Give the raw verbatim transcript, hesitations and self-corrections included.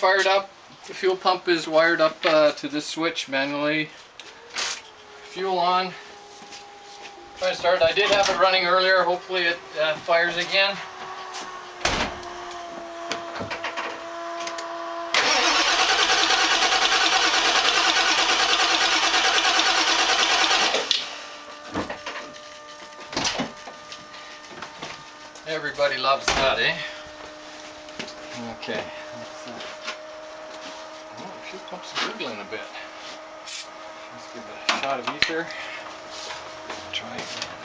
fired up. The fuel pump is wired up uh, to this switch manually. Fuel on. If I start, I did have it running earlier. Hopefully it uh, fires again. Everybody loves that, eh? Okay. Let's, uh, oh, the fuel pump's wiggling a bit. Let's give it a shot of ether. Try it.